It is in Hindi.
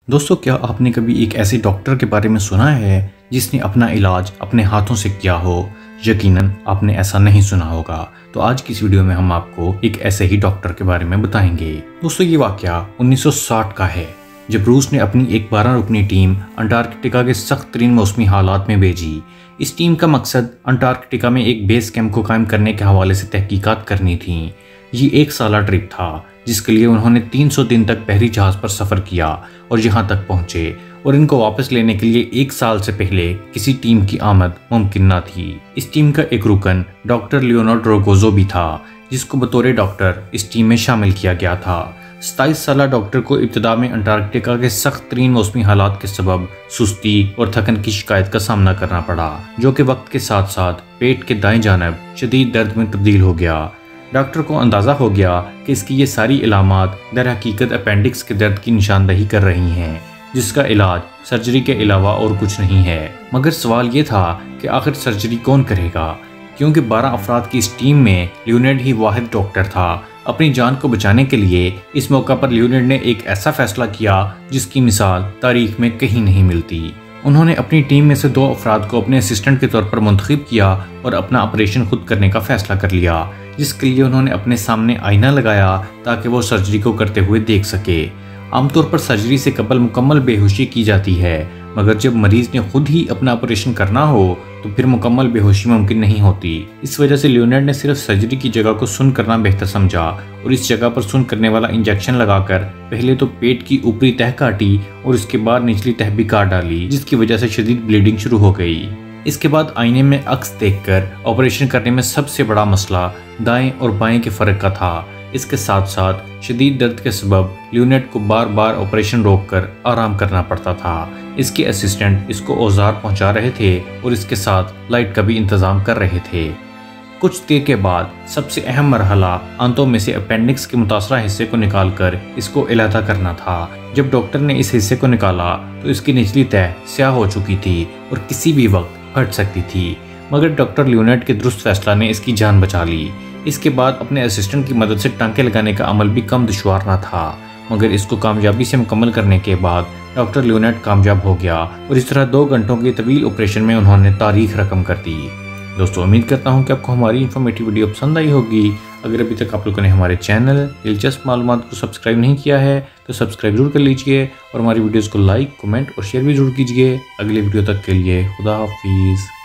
दोस्तों, क्या आपने कभी एक ऐसे डॉक्टर के बारे में सुना है जिसने अपना इलाज अपने हाथों से किया हो? यकीनन आपने ऐसा नहीं सुना होगा। तो आज की इस वीडियो में हम आपको एक ऐसे ही डॉक्टर के बारे में बताएंगे। दोस्तों, ये वाकया 1960 का है, जब रूस ने अपनी एक 12 रुकनी टीम अंटार्कटिका के सख्त तरीन मौसमी हालात में भेजी। इस टीम का मकसद अंटार्कटिका में एक बेस कैंप को कायम करने के हवाले से तहकीकात करनी थी। ये एक साला ट्रिप था जिसके लिए उन्होंने 300 दिन तक बहरी जहाज पर सफर किया और यहाँ तक पहुंचे, और इनको वापस लेने के लिए एक साल से पहले किसी टीम की आमद मुमकिन न थी। इस टीम का एक रुकन डॉक्टर लियोनार्ड रोगोजो भी था, जिसको बतौर डॉक्टर इस टीम में शामिल किया गया था। 27 साला डॉक्टर को इब्तिदा में अंटार्कटिका के सख्त तरीन मौसमी हालात के सबब सुस्ती और थकन की शिकायत का सामना करना पड़ा, जो कि वक्त के साथ साथ पेट के दाएं जानब शदीद दर्द में तब्दील हो गया। डॉक्टर को अंदाज़ा हो गया कि इसकी ये सारी इलामात दर हकीकत अपेंडिक्स के दर्द की निशानदही कर रही हैं, जिसका इलाज सर्जरी के अलावा और कुछ नहीं है। मगर सवाल ये था कि आखिर सर्जरी कौन करेगा, क्योंकि 12 अफराद की इस टीम में लियोनार्ड ही वाहिद डॉक्टर था। अपनी जान को बचाने के लिए इस मौका पर लियोनार्ड ने एक ऐसा फैसला किया जिसकी मिसाल तारीख में कहीं नहीं मिलती। उन्होंने अपनी टीम में से 2 अफराद को अपने असिस्टेंट के तौर पर मुंतखब किया और अपना ऑपरेशन खुद करने का फैसला कर लिया, जिसके लिए उन्होंने अपने सामने आईना लगाया ताकि वो सर्जरी को करते हुए देख सके। आमतौर पर सर्जरी से कबल मुकम्मल बेहोशी की जाती है, मगर जब मरीज ने खुद ही अपना ऑपरेशन करना हो तो फिर मुकम्मल बेहोशी मुमकिन नहीं होती। इस वजह से लियोनार्ड ने सिर्फ सर्जरी की जगह को सुन करना बेहतर समझा और इस जगह पर सुन करने वाला इंजेक्शन लगाकर पहले तो पेट की ऊपरी तह काटी और उसके बाद निचली तह भी काट डाली, जिसकी वजह से शदीद ब्लीडिंग शुरू हो गई। इसके बाद आईने में अक्स देखकर ऑपरेशन करने में सबसे बड़ा मसला दाएं और बाएं के फ़र्क का था। इसके साथ साथ शदीद दर्द के सबब लियोनार्ड को बार बार ऑपरेशन रोककर आराम करना पड़ता था। इसके असिस्टेंट इसको औजार पहुंचा रहे थे और इसके साथ लाइट का भी इंतज़ाम कर रहे थे। कुछ देर के बाद सबसे अहम मरहला आंतों में से अपेंडिक्स के मुतासरा हिस्से को निकालकर इसको अलहदा करना था। जब डॉक्टर ने इस हिस्से को निकाला तो इसकी निचली तह स्याह हो चुकी थी और किसी भी वक्त फट सकती थी, मगर डॉक्टर लियोनार्ड के दुरुस्त फैसला ने इसकी जान बचा ली। इसके बाद अपने असिस्टेंट की मदद से टांके लगाने का अमल भी कम दुश्वार न था, मगर इसको कामयाबी से मुकम्मल करने के बाद डॉक्टर लियोनार्ड कामयाब हो गया और इस तरह 2 घंटों के तवील ऑपरेशन में उन्होंने तारीख रकम कर दी। दोस्तों, उम्मीद करता हूँ कि आपको हमारी इन्फॉर्मेटिव वीडियो पसंद आई होगी। अगर अभी तक आप लोगों ने हमारे चैनल दिलचस्प मालूमात को सब्सक्राइब नहीं किया है तो सब्सक्राइब जरूर कर लीजिए और हमारी वीडियोज़ को लाइक, कमेंट और शेयर भी जरूर कीजिए। अगले वीडियो तक के लिए खुदा हाफिज़।